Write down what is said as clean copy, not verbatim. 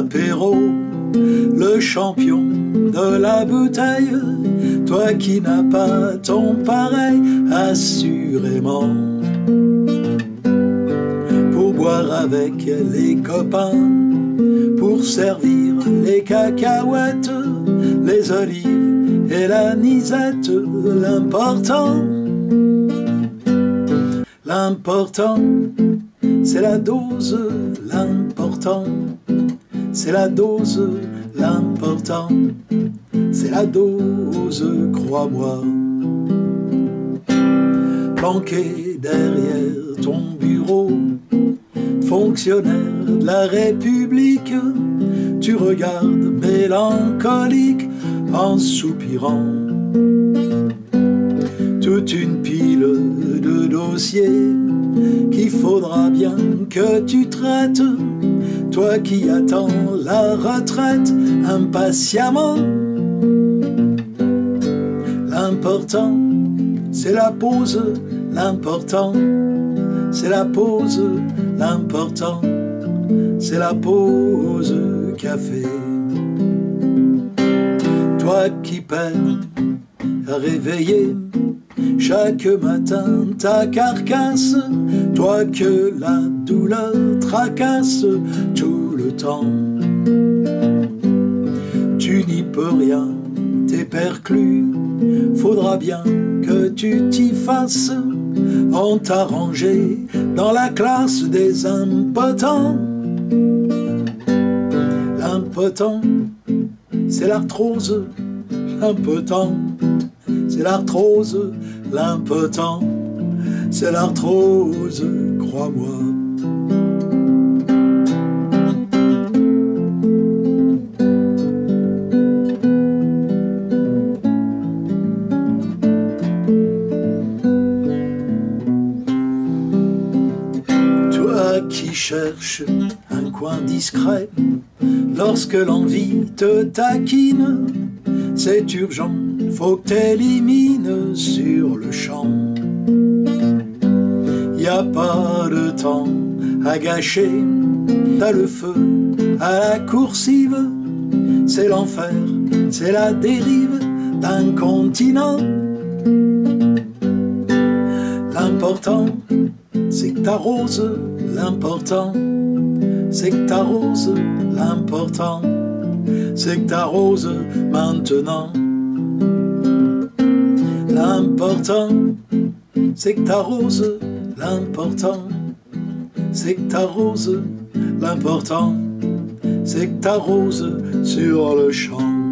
Perrault, le champion de la bouteille, toi qui n'as pas ton pareil, assurément. Pour boire avec les copains, pour servir les cacahuètes, les olives et l'anisette, l'important, c'est la dose, l'important, c'est la dose, l'important, c'est la dose, crois-moi. Planqué derrière ton bureau, fonctionnaire de la République, tu regardes mélancolique en soupirant. Toute une pile de dossiers qu'il faudra bien que tu traites, toi qui attends la retraite impatiemment. L'important, c'est la pause, l'important, c'est la pause, l'important, c'est la pause café. Toi qui peines à réveiller chaque matin ta carcasse, toi que la douleur tracasse tout le temps. Tu n'y peux rien, t'es perclus, faudra bien que tu t'y fasses. On t'a rangé dans la classe des impotents. L'impotent, c'est l'arthrose, l'impotent, c'est l'arthrose, l'impotent, c'est l'arthrose, crois-moi. Toi qui cherches un coin discret, lorsque l'envie te taquine, c'est urgent, faut que t'élimines sur le champ. Y a pas de temps à gâcher, t'as le feu à la coursive, c'est l'enfer, c'est la dérive d'un continent. L'important, c'est que t'arroses, l'important, c'est que t'arroses, l'important, c'est que t'arroses maintenant. L'important, c'est que t'arroses, l'important, c'est que t'arroses, l'important, c'est que t'arroses sur le champ.